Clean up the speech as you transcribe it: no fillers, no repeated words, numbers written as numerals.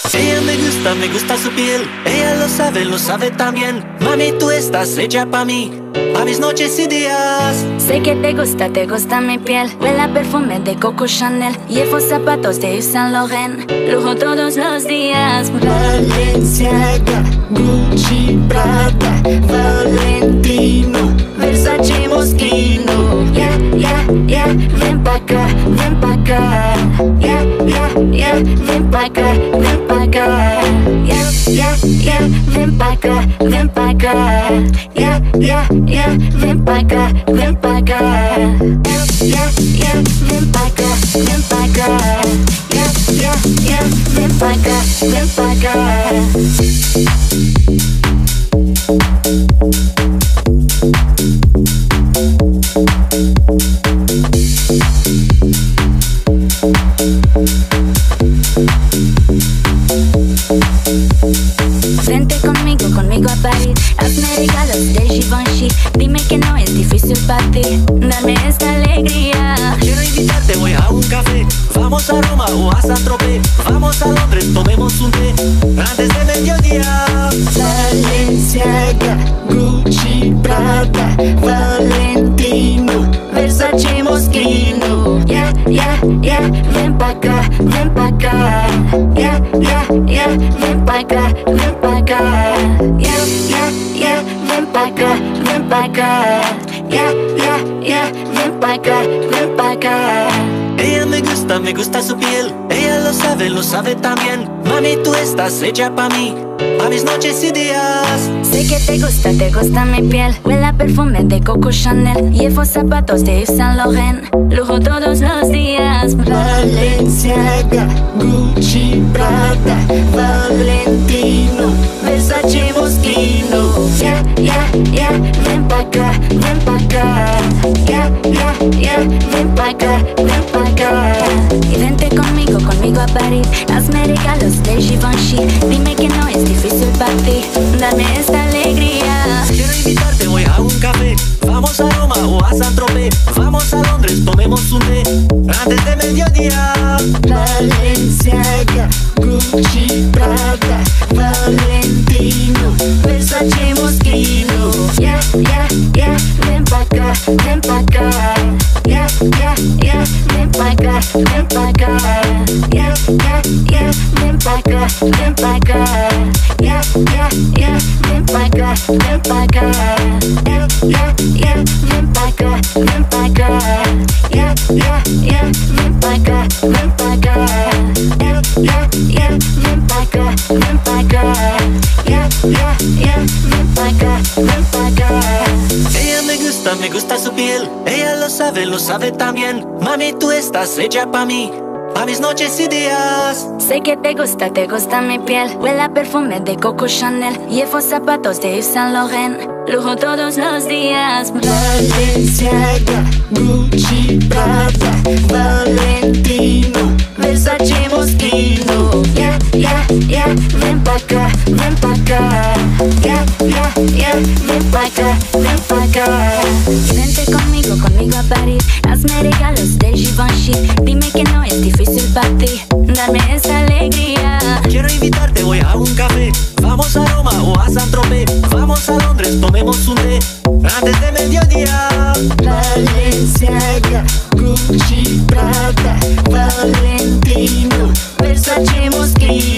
Ella me gusta su piel. Ella lo sabe también. Mami, tú estás hecha pa' mí, pa' mis noches y días. Sé que te gusta mi piel. Huele a perfume de Coco Chanel. Llevo zapatos de Yves Saint Laurent. Lujo todos los días. Balenciaga, Gucci, Prada, Valentino, Versace, Moschino. Yeah, yeah, yeah, ven pa' acá, ven pa' acá. Yeah, yeah, yeah, ven pa' acá, ven pa' acá. Yeah, yeah, yeah, ven pa' acá, ven pa' acá. Yeah, yeah, yeah, ven pa' acá, ven pa' acá. Yeah, yeah, yeah, ven pa' acá, ven pa' acá. Yeah, yeah, yeah, ven pa' acá, ven pa' acá. Vente conmigo a París. Hazme regalos de Givenchy. Dime que no es difícil para ti. Dame esta alegría. Quiero invitarte hoy a un café. Vamos a Roma o a Saint-Tropez. Vamos a Londres, tomemos un té antes de mediodía. Balenciaga, Gucci, Prada, Valentino, Versace, Moschino. Yeah, yeah, yeah, ven pa' acá, ven pa' acá. Yeah, yeah, yeah, ven pa' acá, ven pa' acá. Yeah, yeah, yeah, ven pa' acá, ven pa' acá. Yeah, yeah, yeah, ven pa' acá, ven pa' acá. Ella me gusta su piel. Ella lo sabe también. Mami, tú estás hecha pa' mí, pa' mis noches y días. Sé que te gusta mi piel. Huele a perfume de Coco Chanel. Llevo zapatos de Yves Saint Laurent. Lujo todos los días. Balenciaga, Gucci, Prada, Valentino, Versace, Moschino. Yeah, yeah, yeah, ven pa' acá, ven pa' acá. Yeah, yeah, yeah, ven pa' acá, ven pa' acá. Y vente conmigo a París. Hazme regalos de Givenchy. Dime que no es difícil para ti. Dame esta alegría. Quiero invitarte hoy a un café. Vamos a Roma o a Saint-Tropez. Vamos a Londres, tomemos un té antes de mediodía. Balenciaga, Gucci, Prada, Valentino, Versace, Moschino. Yeah, yeah, yeah, ven pa' acá, ven pa' acá. Yeah, yeah, yeah, ven pa' acá, ven pa' acá. Yeah, yeah, yeah, ven pa' acá, ven pa' acá. Yeah, yeah, yeah, ven pa' acá, ven pa' acá. Yeah, yeah, yeah, ven pa' acá, ven pa' acá. Yeah, yeah, yeah, ven pa' acá, ven pa' acá. Yeah, yeah, yeah, ven pa' acá, ven pa' acá. Yeah, yeah, yeah, ven pa' acá, ven pa' acá. Ella me gusta su piel. Ella lo sabe también. Mami, tú estás hecha pa' mí, pa' mis noches y días. Sé que te gusta mi piel. Huele a perfume de Coco Chanel. Llevo zapatos de Yves Saint Laurent. Lujo todos los días. Balenciaga, Gucci, Prada, Valentino, Versace, Moschino. Yeah, yeah, yeah, ven pa' acá, ven pa' acá. Yeah, yeah, yeah, ven pa' acá, ven pa' acá. Y vente conmigo a París. Hazme regalos de Givenchy. Dime que no es difícil para ti. Dame esa alegría. Quiero invitarte hoy a un café. Vamos a Roma o a Saint-Tropez. Vamos a Londres, tomemos un té antes de mediodía. Balenciaga, Gucci, Prada, Valentino, Versace, Moschino.